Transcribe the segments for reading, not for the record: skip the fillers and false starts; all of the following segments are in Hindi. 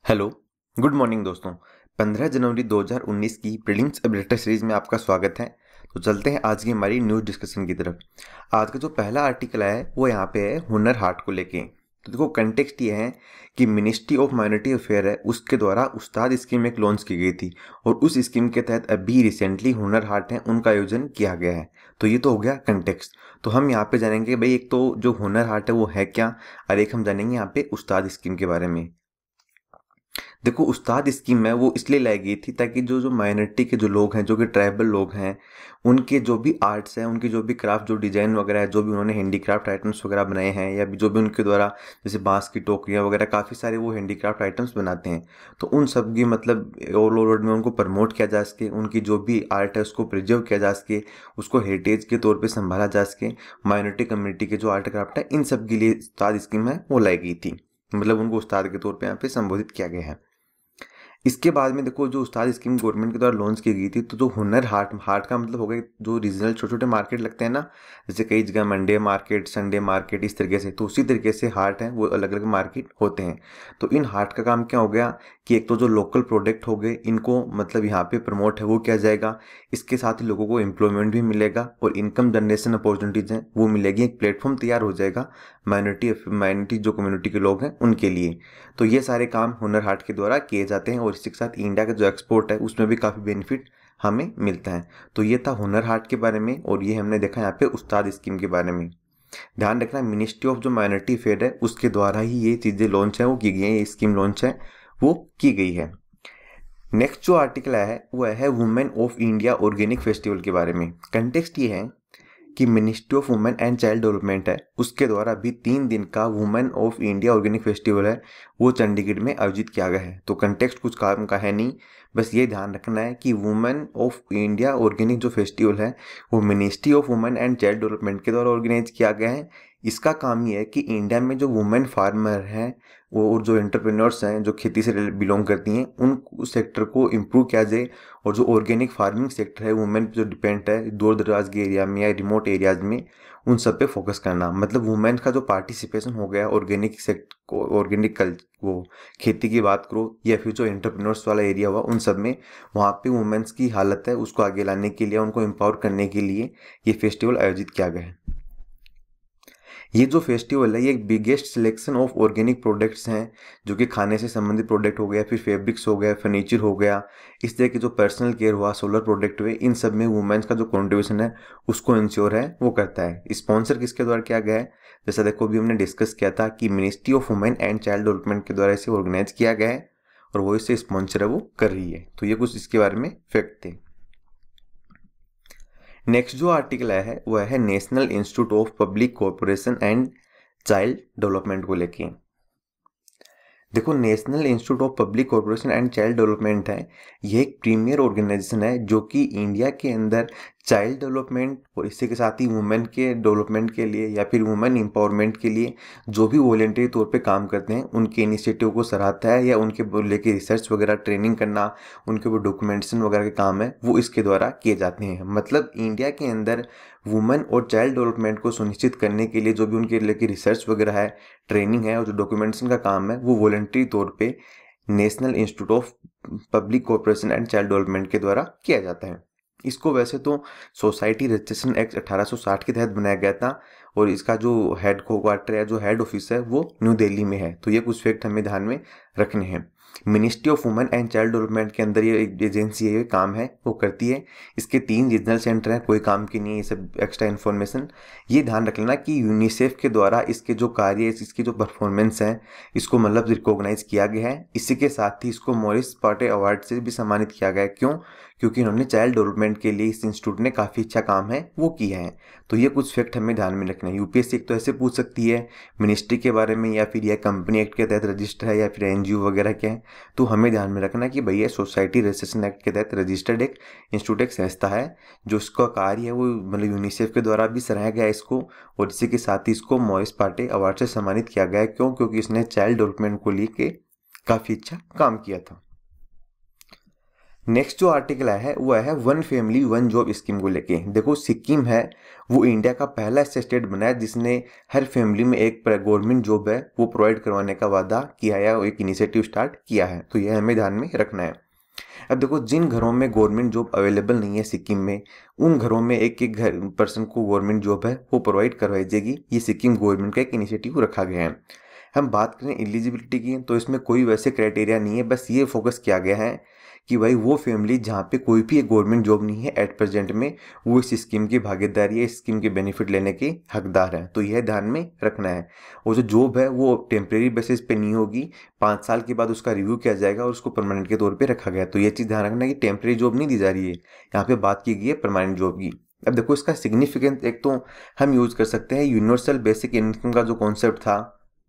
हेलो, गुड मॉर्निंग दोस्तों। 15 जनवरी 2019 की प्रीलिम्स अपडेटर सीरीज में आपका स्वागत है। तो चलते हैं आज की हमारी न्यूज़ डिस्कशन की तरफ। आज का जो पहला आर्टिकल है वो यहाँ पे है हुनर हाट को लेके। तो देखो कंटेक्स्ट ये है कि मिनिस्ट्री ऑफ माइनॉरिटी अफेयर है उसके द्वारा उस्ताद स्कीम एक लॉन्च की गई थी और उस स्कीम के तहत अभी रिसेंटली हुनर हाट है उनका आयोजन किया गया है। तो ये तो हो गया कंटेक्स्ट। तो हम यहाँ पे जानेंगे भाई एक तो जो हुनर हाट है वो है क्या, और एक हम जानेंगे यहाँ पे उस्ताद स्कीम के बारे में। देखो उस्ताद स्कीम है वो इसलिए लाई गई थी ताकि जो जो माइनॉरिटी के जो लोग हैं, जो कि ट्राइबल लोग हैं, उनके जो भी आर्ट्स हैं, उनकी जो भी क्राफ्ट, जो डिजाइन वगैरह है, जो भी उन्होंने हैंडीक्राफ्ट आइटम्स वगैरह बनाए हैं, या जो भी उनके द्वारा जैसे बांस की टोकरियाँ वगैरह काफ़ी सारे वो हैंडीक्राफ्ट आइटम्स बनाते हैं, तो उन सब की मतलब ऑल ओवर में उनको प्रमोट किया जा सके, उनकी जो भी आर्ट है उसको प्रिजर्व किया जा सके, उसको हेरिटेज के तौर पर संभाला जा सके। माइनॉरिटी कम्युनिटी के जो आर्ट क्राफ्ट है इन सब के लिए उस्ताद स्कीम है वो लाई गई थी, मतलब उनको उस्ताद के तौर पर यहाँ पे संबोधित किया गया है। इसके बाद में देखो जो उस्ताद स्कीम गवर्नमेंट के द्वारा लॉन्च की गई थी, तो जो हुनर हाट हाट का मतलब हो गया जो रीजनल छोटे छोटे मार्केट लगते हैं ना, जैसे कई जगह मंडे मार्केट, संडे मार्केट, इस तरीके से, तो उसी तरीके से हाट है वो अलग अलग मार्केट होते हैं। तो इन हाट का काम क्या हो गया कि एक तो जो लोकल प्रोडक्ट हो गए इनको मतलब यहाँ पे प्रमोट है वो किया जाएगा, इसके साथ ही लोगों को एम्प्लॉयमेंट भी मिलेगा और इनकम जनरेशन अपॉर्चुनिटीज हैं वो मिलेगी, एक प्लेटफॉर्म तैयार हो जाएगा माइनॉरिटी जो कम्युनिटी के लोग हैं उनके लिए। तो ये सारे काम हुनर हाट के द्वारा किए जाते हैं और इसी के साथ इंडिया का जो एक्सपोर्ट है उसमें भी काफ़ी बेनिफिट हमें मिलता है। तो ये था हुनर हाट के बारे में और ये हमने देखा यहाँ पे उस्ताद स्कीम के बारे में। ध्यान रखना मिनिस्ट्री ऑफ जो माइनॉरिटी अफेयर है उसके द्वारा ही ये चीज़ें लॉन्च है वो की गई हैं, ये स्कीम लॉन्च है वो की गई है। नेक्स्ट जो आर्टिकल है वो है women of India organic festival के बारे में। कंटेक्स्ट ये है कि ministry of women and child development है उसके द्वारा भी 3 दिन का women of India organic festival है वो चंडीगढ़ में आयोजित किया गया है। तो कंटेक्स्ट कुछ काम का है नहीं, बस ये ध्यान रखना है कि वुमेन ऑफ इंडिया ऑर्गेनिक जो फेस्टिवल है वो ministry of women and child development के द्वारा ऑर्गेनाइज किया गया है। इसका काम ये है कि इंडिया में जो वुमेन फार्मर हैं वो और जो एंटरप्रेन्योर्स हैं जो खेती से बिलोंग करती हैं उन सेक्टर को इम्प्रूव किया जाए, और जो ऑर्गेनिक फार्मिंग सेक्टर है वुमेन पे जो डिपेंड है दूर दराज के एरिया में या रिमोट एरियाज में, उन सब पे फोकस करना। मतलब वुमेन का जो पार्टिसिपेशन हो गया ऑर्गेनिक सेक्टर को, ऑर्गेनिक वो खेती की बात करो या फिर जो एंटरप्रेन्योर्स वाला एरिया हुआ उन सब में, वहाँ पे वुमेन्स की हालत है उसको आगे लाने के लिए, उनको एम्पावर करने के लिए ये फेस्टिवल आयोजित किया गया है। ये जो फेस्टिवल है ये एक biggest selection of organic products हैं, जो कि खाने से संबंधित प्रोडक्ट हो गया, फिर फैब्रिक्स हो गया, फर्नीचर हो गया, इस तरह के जो पर्सनल केयर हुआ, सोलर प्रोडक्ट हुए, इन सब में वुमेन्स का जो कंट्रीब्यूशन है उसको इंश्योर है वो करता है। स्पॉन्सर किसके द्वारा किया गया है, जैसा देखो अभी हमने डिस्कस किया था कि ministry of women and child development के द्वारा इसे ऑर्गेनाइज किया गया है और वो इसे स्पॉन्सर है वो कर रही है। तो ये कुछ इसके बारे में फैक्ट थे। नेक्स्ट जो आर्टिकल है वह है national institute of public corporation and child development को लेके। देखो national institute of public corporation and child development है, ये एक प्रीमियर ऑर्गेनाइजेशन है जो कि इंडिया के अंदर चाइल्ड डेवलपमेंट और इसके साथ ही वुमेन के डेवलपमेंट के लिए या फिर वुमेन एम्पावरमेंट के लिए जो भी वॉलेंटरी तौर पे काम करते हैं उनके इनिशिएटिव को सराहता है, या उनके लेके रिसर्च वगैरह ट्रेनिंग करना, उनके ऊपर डॉक्यूमेंटेशन वगैरह के काम है वो इसके द्वारा किए जाते हैं। मतलब इंडिया के अंदर वुमेन और चाइल्ड डेवलपमेंट को सुनिश्चित करने के लिए जो भी उनके लेके रिसर्च वगैरह है, ट्रेनिंग है और जो डॉक्यूमेंटेशन का काम है वो वॉलेंटरी तौर पे national institute of public corporation and child development के द्वारा किया जाता है। इसको वैसे तो सोसाइटी रजिस्ट्रेशन एक्ट 1860 के तहत बनाया गया था और इसका जो हेड क्वार्टर है, जो हेड ऑफिस है वो न्यू दिल्ली में है। तो ये कुछ फैक्ट हमें ध्यान में रखने हैं। Ministry of women and child development के अंदर ये एक एजेंसी है, ये काम है वो करती है। इसके 3 रीजनल सेंटर हैं, कोई काम की नहीं है ये सब एक्स्ट्रा इन्फॉर्मेशन। ये ध्यान रख लेना कि यूनिसेफ के द्वारा इसके जो कार्य, इसकी जो परफॉर्मेंस है इसको मतलब रिकॉग्नाइज किया गया है। इसी के साथ ही इसको मॉरिस पाटे अवार्ड से भी सम्मानित किया गया है। क्यों? क्योंकि इन्होंने चाइल्ड डेवलपमेंट के लिए इस इंस्टीट्यूट ने काफ़ी अच्छा काम है वो किया है। तो ये कुछ फैक्ट हमें ध्यान में रखना है। यूपीएससी एक तो ऐसे पूछ सकती है मिनिस्ट्री के बारे में, या फिर यह कंपनी एक्ट के तहत रजिस्टर है या फिर एनजीओ वगैरह क्या है, तो हमें ध्यान में रखना कि भैया सोसाइटी रजिस्ट्रेशन एक्ट के तहत रजिस्टर्ड एक इंस्टीट्यूट, एक संस्था है जो इसका कार्य है वो मतलब यूनिसेफ के द्वारा भी सराहा गया है इसको, और इसी के साथ ही इसको मॉरिस पाटे अवार्ड से सम्मानित किया गया है। क्यों? क्योंकि इसने चाइल्ड डेवलपमेंट को लेके काफ़ी अच्छा काम किया था। नेक्स्ट जो आर्टिकल आया है वो है one family one job scheme को लेके। देखो सिक्किम है वो इंडिया का पहला ऐसा स्टेट बना है जिसने हर फैमिली में एक गवर्नमेंट जॉब है वो प्रोवाइड करवाने का वादा किया है, एक इनिशिएटिव स्टार्ट किया है। तो यह हमें ध्यान में रखना है। अब देखो जिन घरों में गवर्नमेंट जॉब अवेलेबल नहीं है सिक्किम में, उन घरों में एक एक घर पर्सन को गवर्नमेंट जॉब है वो प्रोवाइड करवाई जाएगी। ये सिक्किम गवर्नमेंट का एक इनिशिएटिव रखा गया है। हम बात करें एलिजिबिलिटी की तो इसमें कोई वैसे क्राइटेरिया नहीं है, बस ये फोकस किया गया है कि भाई वो फैमिली जहाँ पे कोई भी एक गवर्नमेंट जॉब नहीं है एट प्रेजेंट में, वो इस स्कीम की भागीदारी है, इस स्कीम के बेनिफिट लेने के हकदार हैं। तो यह ध्यान में रखना है। और जो जॉब है वो टेम्प्रेरी बेसिस पे नहीं होगी, 5 साल के बाद उसका रिव्यू किया जाएगा और उसको परमानेंट के तौर पे रखा गया। तो ये चीज़ ध्यान रखना है कि टेम्प्रेरी जॉब नहीं दी जा रही है, यहाँ पे बात की गई है परमानेंट जॉब की। अब देखो इसका सिग्निफिकेंस एक तो हम यूज कर सकते हैं यूनिवर्सल बेसिक इनकम का जो कॉन्सेप्ट था,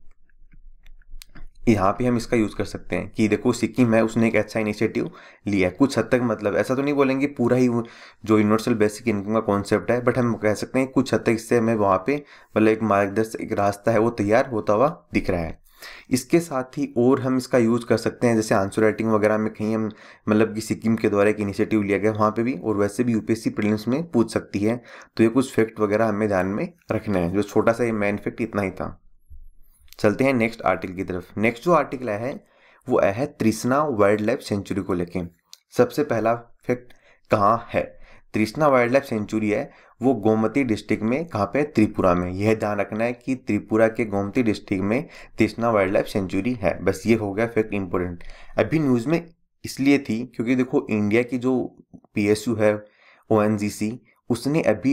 यहाँ पे हम इसका यूज कर सकते हैं कि देखो सिक्किम है उसने एक अच्छा इनिशिएटिव लिया है कुछ हद तक। मतलब ऐसा तो नहीं बोलेंगे पूरा ही जो यूनिवर्सल बेसिक इनकम का कॉन्सेप्ट है, बट हम कह सकते हैं कुछ हद तक इससे हमें वहाँ पे मतलब एक मार्गदर्शक एक रास्ता है वो तैयार होता हुआ दिख रहा है। इसके साथ ही और हम इसका यूज कर सकते हैं जैसे आंसर राइटिंग वगैरह में कहीं हम मतलब कि सिक्किम के द्वारा एक इनिशिएटिव लिया गया वहाँ पे भी, और वैसे भी यूपीएससी प्रीलिम्स में पूछ सकती है। तो ये कुछ फैक्ट वगैरह हमें ध्यान में रखना है। जो छोटा सा ये मेन फैक्ट इतना ही था। चलते हैं नेक्स्ट आर्टिकल की तरफ। नेक्स्ट जो आर्टिकल है वो है तृष्णा वाइल्ड लाइफ सेंचुरी को लेके। सबसे पहला फैक्ट कहाँ है, तृष्णा वाइल्ड लाइफ सेंचुरी है वो गोमती डिस्ट्रिक्ट में, कहाँ पे, त्रिपुरा में। यह ध्यान रखना है कि त्रिपुरा के गोमती डिस्ट्रिक्ट में तृष्णा वाइल्ड लाइफ सेंचुरी है। बस ये हो गया फैक्ट इंपॉर्टेंट। अभी न्यूज़ में इसलिए थी क्योंकि देखो इंडिया की जो पीएसयू है ओएनजीसी, उसने अभी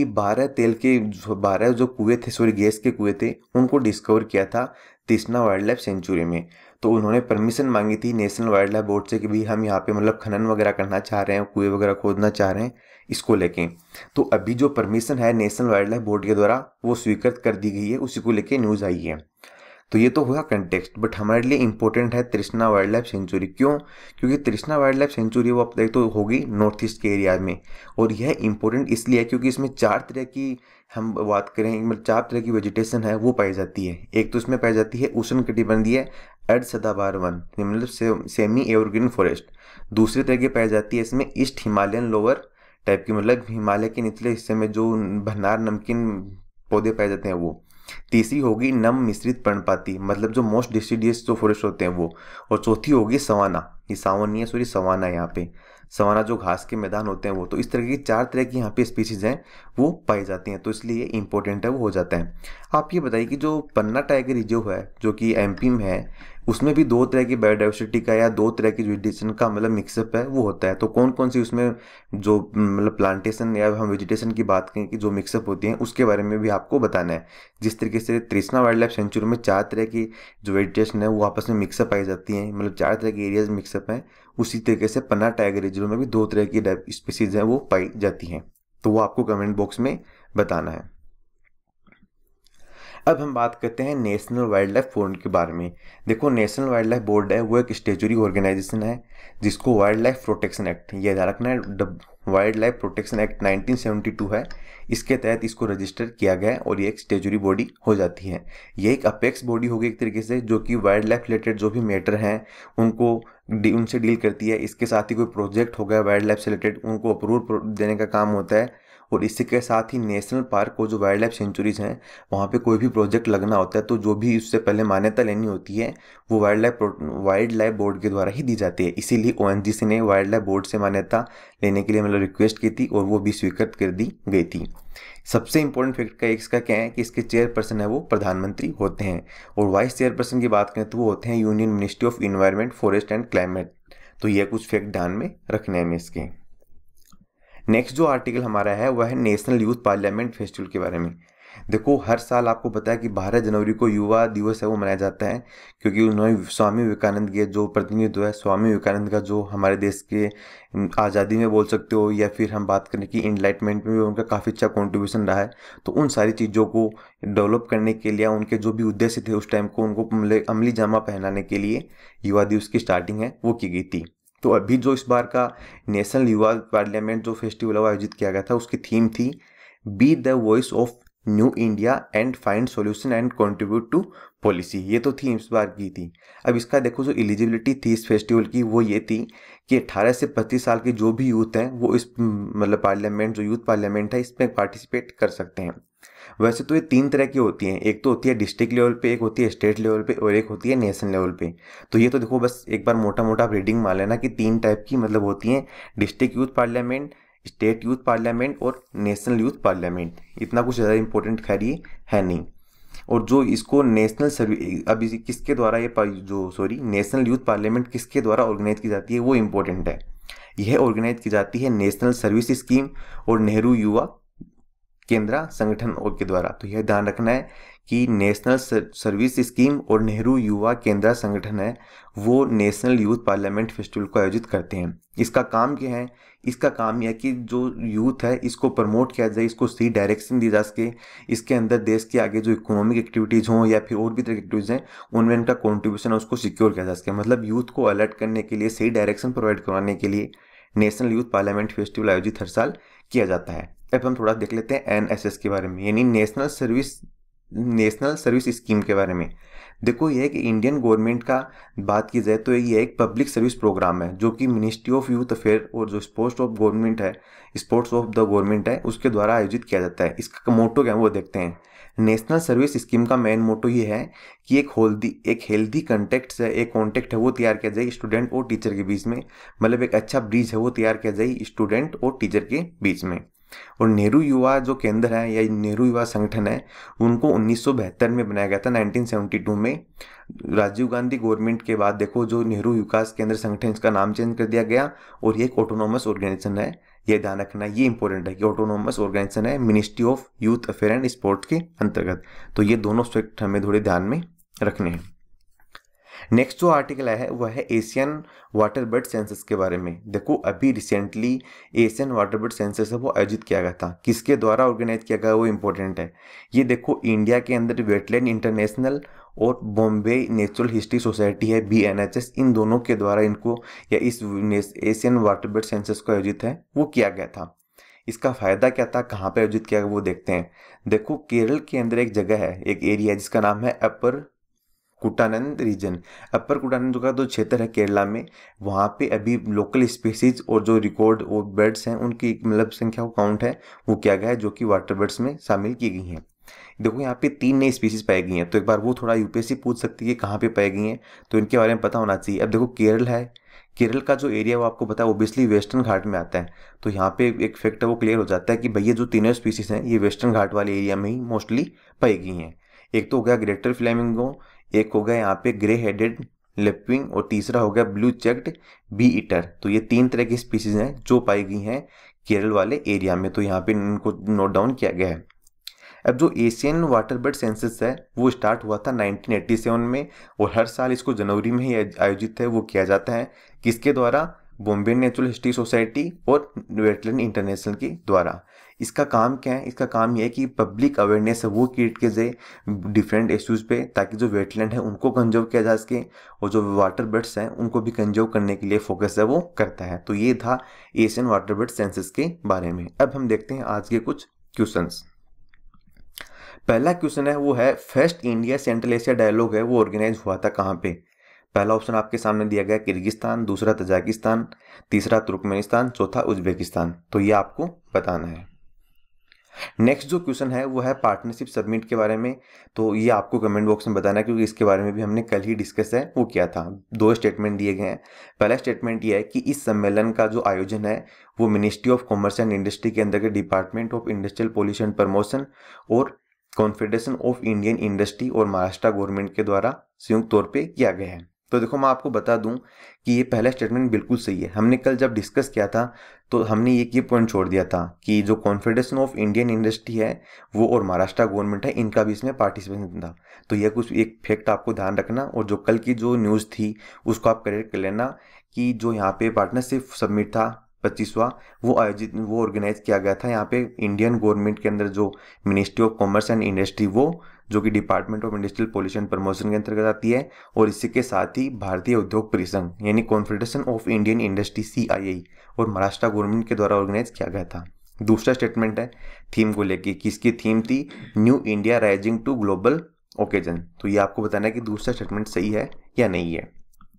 12 जो कुएं थे, सॉरी गैस के कुएं थे, उनको डिस्कवर किया था तृष्णा वाइल्ड लाइफ सेंचुरी में। तो उन्होंने परमिशन मांगी थी नेशनल वाइल्ड लाइफ बोर्ड से कि भाई हम यहाँ पे मतलब खनन वगैरह करना चाह रहे हैं, कुएं वगैरह खोदना चाह रहे हैं, इसको लेके। तो अभी जो परमिशन है नेशनल वाइल्ड लाइफ बोर्ड के द्वारा वो स्वीकृत कर दी गई है, उसी को लेके न्यूज़ आई है। तो ये तो हुआ कंटेक्स्ट, बट हमारे लिए इंपॉर्टेंट है तृष्णा वाइल्ड लाइफ सेंचुरी। क्यों? क्योंकि तृष्णा वाइल्ड लाइफ सेंचुरी वो अब तो होगी नॉर्थ ईस्ट के एरिया में, और यह इंपॉर्टेंट इसलिए है क्योंकि इसमें 4 तरह की हम बात करें मतलब 4 तरह की वेजिटेशन है वो पाई जाती है। एक तो इसमें पाई जाती है उष्णकटिबंधीय अर्ध सदाबहार वन, मतलब सेमी एवरग्रीन फॉरेस्ट। दूसरी तरह की पाई जाती है इसमें ईस्ट हिमालयन लोअर टाइप की, मतलब हिमालय के निचले हिस्से में जो भंडार नमकीन पौधे पाए जाते हैं वो। तीसरी होगी नम मिश्रित पर्णपाती, मतलब जो मोस्ट डिसीडियस जो फॉरेस्ट होते हैं वो। और चौथी होगी सवाना, ये सावन नहीं है सॉरी सवाना, यहाँ पे सवाना जो घास के मैदान होते हैं वो। तो इस तरह की 4 तरह की यहाँ पे स्पीसीज हैं वो पाई जाती हैं, तो इसलिए इंपॉर्टेंट है वो हो जाता है। आप ये बताइए कि जो पन्ना टाइगर रिजर्व है जो कि एमपी में है, उसमें भी 2 तरह की बायोडाइवर्सिटी का या 2 तरह की वेजिटेशन का मतलब मिक्सअप है वो होता है। तो कौन कौन सी उसमें जो मतलब प्लांटेशन या हम वेजिटेशन की बात करें कि जो मिक्सअप होती हैं उसके बारे में भी आपको बताना है। जिस तरीके से तृष्णा वाइल्ड लाइफ सेंचुरी में 4 तरह की जो वेजिटेशन है वो आपस में मिक्सअप पाई जाती हैं, मतलब 4 तरह के एरियाज मिक्सअप हैं, उसी तरीके से पन्ना टाइगर रिजर्व में भी 2 तरह की स्पीसीज हैं वो पाई जाती हैं। तो वो आपको कमेंट बॉक्स में बताना है। अब हम बात करते हैं नेशनल वाइल्ड लाइफ बोर्ड के बारे में। देखो नेशनल वाइल्ड लाइफ बोर्ड है वो एक स्टेचुरी ऑर्गेनाइजेशन है जिसको वाइल्ड लाइफ प्रोटेक्शन एक्ट, ये ध्यान रखना है, वाइल्ड लाइफ प्रोटेक्शन एक्ट 1972 है, इसके तहत इसको रजिस्टर किया गया है और ये एक स्टेचुरी बॉडी हो जाती है। ये एक अपेक्स बॉडी होगी एक तरीके से, जो कि वाइल्ड लाइफ रिलेटेड जो भी मैटर हैं उनको उनसे डील करती है। इसके साथ ही कोई प्रोजेक्ट हो गया वाइल्ड लाइफ से रिलेटेड उनको अप्रूवल देने का काम होता है। और इसी के साथ ही नेशनल पार्क को जो वाइल्ड लाइफ सेंचुरीज हैं वहाँ पे कोई भी प्रोजेक्ट लगना होता है तो जो भी उससे पहले मान्यता लेनी होती है वो वाइल्ड लाइफ बोर्ड के द्वारा ही दी जाती है। इसीलिए ओएनजीसी ने वाइल्ड लाइफ बोर्ड से मान्यता लेने के लिए मतलब रिक्वेस्ट की थी और वो भी स्वीकृत कर दी गई थी। सबसे इंपॉर्टेंट फैक्ट का इसका क्या है कि इसके चेयरपर्सन है वो प्रधानमंत्री होते हैं, और वाइस चेयरपर्सन की बात करें तो वो होते हैं union ministry of environment forest and climate. तो ये कुछ फैक्ट ध्यान में रखने हैं इसके। नेक्स्ट जो आर्टिकल हमारा है वह है नेशनल यूथ पार्लियामेंट फेस्टिवल के बारे में। देखो हर साल आपको पता है कि 12 जनवरी को युवा दिवस है वो मनाया जाता है, क्योंकि उन्होंने स्वामी विवेकानंद के जो प्रतिनिधित्व है, स्वामी विवेकानंद का जो हमारे देश के आज़ादी में बोल सकते हो या फिर हम बात करें कि इनलाइटमेंट में भी उनका काफ़ी अच्छा कॉन्ट्रीब्यूशन रहा है। तो उन सारी चीज़ों को डेवलप करने के लिए उनके जो भी उद्देश्य थे उस टाइम को उनको अमली जामा पहनाने के लिए युवा दिवस की स्टार्टिंग है वो की गई थी। तो अभी जो इस बार का नेशनल युवा पार्लियामेंट जो फेस्टिवल आयोजित किया गया था उसकी थीम थी be the voice of new India and find solution and contribute to policy, ये तो थी इस बार की थी। अब इसका देखो जो एलिजिबिलिटी थी इस फेस्टिवल की वो ये थी कि 18 से 25 साल के जो भी यूथ हैं वो इस मतलब पार्लियामेंट जो यूथ पार्लियामेंट है इसमें पार्टिसिपेट कर सकते हैं। वैसे तो ये 3 तरह की होती हैं, एक तो होती है डिस्ट्रिक्ट लेवल पे, एक होती है स्टेट लेवल पे और एक होती है नेशनल लेवल पे। तो ये तो देखो बस एक बार मोटा मोटा आप रीडिंग मान लेना कि 3 टाइप की मतलब होती हैं, district youth parliament, state youth parliament और नेशनल यूथ पार्लियामेंट। इतना कुछ ज़्यादा इंपॉर्टेंट खैर ये है नहीं। और जो इसको नेशनल सर्विस अब किसके द्वारा ये जो सॉरी नेशनल यूथ पार्लियामेंट किसके द्वारा ऑर्गेनाइज की जाती है वो इम्पोर्टेंट है। यह ऑर्गेनाइज की जाती है नेशनल सर्विस स्कीम और नेहरू युवा केंद्र संगठन के द्वारा। तो यह ध्यान रखना है कि नेशनल सर्विस स्कीम और नेहरू युवा केंद्र संगठन है वो नेशनल यूथ पार्लियामेंट फेस्टिवल को आयोजित करते हैं। इसका काम क्या है? इसका काम यह है कि जो यूथ है इसको प्रमोट किया जाए, इसको सही डायरेक्शन दी जा सके, इसके अंदर देश के आगे जो इकोनॉमिक एक्टिविटीज़ हों या फिर और भी तरह की एक्टिविटीज़ हैं उनमें इनका कॉन्ट्रीब्यूशन है उसको सिक्योर किया जा सके। मतलब यूथ को अलर्ट करने के लिए, सही डायरेक्शन प्रोवाइड करवाने के लिए नेशनल यूथ पार्लियामेंट फेस्टिवल आयोजित हर साल किया जाता है। अब हम थोड़ा देख लेते हैं एनएसएस के बारे में, यानी नेशनल सर्विस स्कीम के बारे में। देखो ये है कि इंडियन गवर्नमेंट का बात की जाए तो ये एक पब्लिक सर्विस प्रोग्राम है जो कि मिनिस्ट्री ऑफ यूथ अफेयर और जो स्पोर्ट्स ऑफ द गवर्नमेंट है उसके द्वारा आयोजित किया जाता है। इसका मोटो क्या है वो देखते हैं। नेशनल सर्विस स्कीम का मेन मोटो ये है कि एक हेल्दी कंटेक्ट है, एक कॉन्टेक्ट है वो तैयार किया जाए स्टूडेंट और टीचर के बीच में, मतलब एक अच्छा ब्रिज है वो तैयार किया जाए स्टूडेंट और टीचर के बीच में। और नेहरू युवा जो केंद्र है या नेहरू युवा संगठन है उनको 1972 में बनाया गया था, 1972 में। राजीव गांधी गवर्नमेंट के बाद देखो जो नेहरू विकास केंद्र संगठन इसका नाम चेंज कर दिया गया और ये एक ऑटोनोमस ऑर्गेनाइजेशन है। ये ध्यान रखना, ये इंपॉर्टेंट है कि ऑटोनोमस ऑर्गेनाइजेशन है ministry of youth affair and sports के अंतर्गत। तो ये दोनों फैक्ट हमें थोड़े ध्यान में रखने हैं। नेक्स्ट जो आर्टिकल है वह है एशियन वाटर बर्ड सेंसस के बारे में। देखो अभी recently Asian water bird census है वो आयोजित किया गया था, किसके द्वारा ऑर्गेनाइज किया गया वो इंपॉर्टेंट है। ये देखो इंडिया के अंदर वेटलैंड इंटरनेशनल और बॉम्बे नेचुरल हिस्ट्री सोसाइटी है BNHS, इन दोनों के द्वारा इनको या इस एशियन वाटर बर्ड सेंसस को आयोजित है वो किया गया था। इसका फायदा क्या था, कहाँ पे आयोजित किया गया वो देखते हैं। देखो केरल के अंदर एक जगह है, एक एरिया है जिसका नाम है अपर कुटानंद रीजन। अपर कुटानंद का जो क्षेत्र है केरला में, वहाँ पे अभी लोकल स्पीसीज और जो रिकॉर्ड और बर्ड्स हैं उनकी मतलब संख्या को काउंट है वो किया गया है जो कि वाटर बर्ड्स में शामिल की गई हैं। देखो यहाँ पे 3 नई स्पीसीज पाई गई हैं, तो एक बार वो थोड़ा UPSC पूछ सकती है कहाँ पे पाई गई हैं, तो इनके बारे में पता होना चाहिए। अब देखो केरल है, केरल का जो एरिया वो आपको पता है ओबियसली वेस्टर्न घाट में आता है। तो यहाँ पे एक फैक्ट है वो क्लियर हो जाता है कि भैया जो तीनों स्पीसीज हैं ये वेस्टर्न घाट वाले एरिया में ही मोस्टली पाई गई हैं। एक तो हो गया ग्रेटर फ्लेमिंगो, एक हो गया यहाँ पे ग्रे हेडेड लेपिंग और तीसरा हो गया ब्लू चेक्ड बी ईटर। तो ये 3 तरह की स्पीसीज हैं जो पाई गई हैं केरल वाले एरिया में, तो यहाँ पे इनको नोट डाउन किया गया है। अब जो एशियन वाटर बर्ड सेंसस है वो स्टार्ट हुआ था 1987 में और हर साल इसको जनवरी में ही आयोजित है वो किया जाता है। किसके द्वारा? बॉम्बे नेचुरल हिस्ट्री सोसाइटी और वेटलैंड इंटरनेशनल के द्वारा। इसका काम क्या है? इसका काम यह है कि पब्लिक अवेयरनेस है वो क्रिएट किया जाए डिफरेंट इश्यूज़ पे, ताकि जो वेटलैंड है उनको कंजर्व किया जा सके और जो वाटर बर्ड्स हैं उनको भी कंजर्व करने के लिए फोकस है वो करता है। तो ये था एशियन वाटर बर्ड सेंसस के बारे में। अब हम देखते हैं आज के कुछ क्वेश्चंस। पहला क्वेश्चन है वो है first India Central Asia dialogue है वो ऑर्गेनाइज हुआ था कहाँ पे? पहला ऑप्शन आपके सामने दिया गया किर्गिस्तान, दूसरा तजाकिस्तान, तीसरा तुर्कमेनिस्तान, चौथा उज्बेकिस्तान। तो ये आपको बताना है। नेक्स्ट जो क्वेश्चन है वो है पार्टनरशिप सबमिट के बारे में। तो ये आपको कमेंट बॉक्स में बताना है क्योंकि इसके बारे में भी हमने कल ही डिस्कस है वो किया था। 2 स्टेटमेंट दिए गए हैं। पहला स्टेटमेंट ये है कि इस सम्मेलन का जो आयोजन है वो ministry of commerce and industry के अंदर के department of industrial pollution promotion और कॉन्फेडरेशन ऑफ इंडियन इंडस्ट्री और महाराष्ट्र गवर्नमेंट के द्वारा संयुक्त तौर पे किया गया है। तो देखो मैं आपको बता दूं कि ये पहला स्टेटमेंट बिल्कुल सही है। हमने कल जब डिस्कस किया था तो हमने ये पॉइंट छोड़ दिया था कि जो कॉन्फेडरेशन ऑफ इंडियन इंडस्ट्री है वो और महाराष्ट्र गवर्नमेंट है इनका भी इसमें पार्टिसिपेशन था। तो यह कुछ एक फैक्ट आपको ध्यान रखना और जो कल की जो न्यूज़ थी उसको आप करेक्ट कर लेना कि जो यहाँ पे पार्टनरशिप सबमिट था 25वां वो ऑर्गेनाइज किया गया था यहाँ पे इंडियन गवर्नमेंट के अंदर जो ministry of commerce and industry वो जो कि department of industrial pollution promotion के अंतर्गत आती है और इसी के साथ ही भारतीय उद्योग परिसंघ यानी confederation of Indian industry CII और महाराष्ट्र गवर्नमेंट के द्वारा ऑर्गेनाइज किया गया था। दूसरा स्टेटमेंट है थीम को लेके, किसकी थीम थी, new India rising to global occasion. तो ये आपको बताना है कि दूसरा स्टेटमेंट सही है या नहीं है।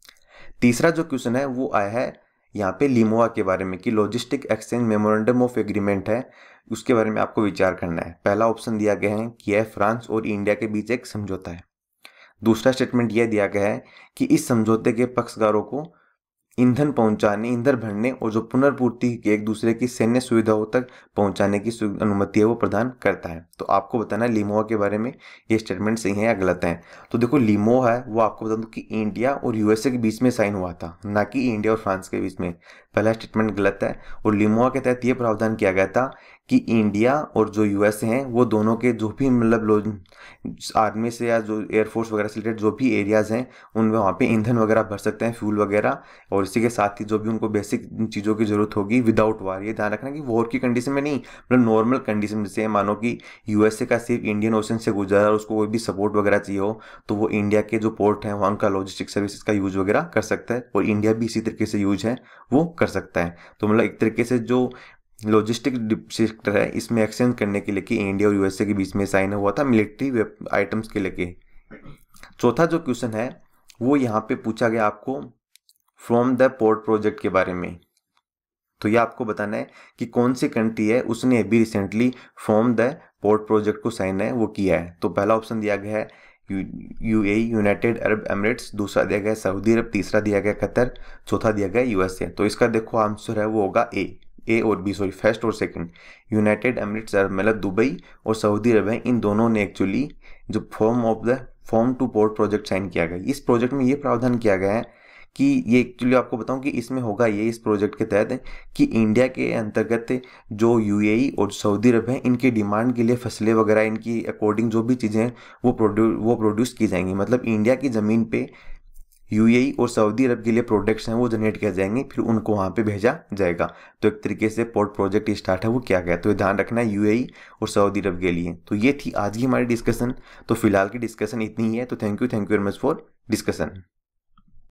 तीसरा जो क्वेश्चन है वो आया है यहाँ पे लिमोआ के बारे में, कि logistic exchange memorandum of agreement है, उसके बारे में आपको विचार करना है। पहला ऑप्शन दिया गया है कि यह फ्रांस और इंडिया के बीच एक समझौता है। दूसरा स्टेटमेंट यह दिया गया है कि इस समझौते के पक्षकारों को ईंधन पहुंचाने, ईंधन भरने और जो पुनर्पूर्ति के एक दूसरे की सैन्य सुविधाओं तक पहुंचाने की अनुमति है वो प्रदान करता है। तो आपको बताना है लिमोआ के बारे में ये स्टेटमेंट सही है या गलत है। तो देखो लिमोआ है वो आपको बता दूं कि इंडिया और यूएसए के बीच में साइन हुआ था, ना कि इंडिया और फ्रांस के बीच में। पहला स्टेटमेंट गलत है। और लिमोआ के तहत ये प्रावधान किया गया था कि इंडिया और जो यूएसए हैं वो दोनों के जो भी मतलब आर्मी से या जो एयरफोर्स वगैरह से रिलेटेड जो भी एरियाज हैं उनमें वहाँ पे ईंधन वगैरह भर सकते हैं, फ्यूल वगैरह, और इसी के साथ ही जो भी उनको बेसिक चीज़ों की जरूरत होगी विदाउट वार। ये ध्यान रखना कि वॉर की कंडीशन में नहीं, मतलब नॉर्मल कंडीशन, जैसे मानो कि यूएसए का सिर्फ इंडियन ओशन से गुजरा और उसको कोई भी सपोर्ट वगैरह चाहिए हो तो वो इंडिया के जो पोर्ट हैं वहाँ उनका लॉजिस्टिक सर्विसेज का यूज वगैरह कर सकता है, और इंडिया भी इसी तरीके से यूज है वो कर सकता है। तो मतलब एक तरीके से जो लॉजिस्टिक सेक्टर है इसमें एक्सचेंज करने के लिए कि इंडिया और यूएसए के बीच में साइन हुआ था मिलिट्री आइटम्स के लेके। चौथा जो क्वेश्चन है वो यहाँ पे पूछा गया आपको फ्रॉम द पोर्ट प्रोजेक्ट के बारे में। तो ये आपको बताना है कि कौन सी कंट्री है उसने अभी recently from the port project को साइन है वो किया है। तो पहला ऑप्शन दिया गया है यूएई, यूनाइटेड अरब एमिरेट्स, दूसरा दिया गया सऊदी अरब, तीसरा दिया गया कतर, चौथा दिया गया यूएसए। तो इसका देखो आंसर है वो होगा ए और बी, सॉरी फर्स्ट और सेकंड। यूनाइटेड एमिरेट्स अरब मतलब दुबई और सऊदी अरब है, इन दोनों ने एक्चुअली जो form two port project sign किया गया। इस प्रोजेक्ट में ये प्रावधान किया गया है कि ये एक्चुअली आपको बताऊं कि इसमें होगा ये इस प्रोजेक्ट के तहत कि इंडिया के अंतर्गत जो यूएई और सऊदी अरब है इनकी डिमांड के लिए फसलें वगैरह इनकी अकॉर्डिंग जो भी चीज़ें हैं वो प्रोड्यूस की जाएंगी। मतलब इंडिया की ज़मीन पे यूएई और सऊदी अरब के लिए प्रोडक्ट्स हैं वो जनरेट किए जाएंगे, फिर उनको वहाँ पे भेजा जाएगा। तो एक तरीके से पोर्ट प्रोजेक्ट स्टार्ट है वो किया गया। तो ये ध्यान रखना है यूएई और सऊदी अरब के लिए। तो ये थी आज की हमारी डिस्कशन। तो फिलहाल की डिस्कशन इतनी ही है। तो thank you very much for discussion.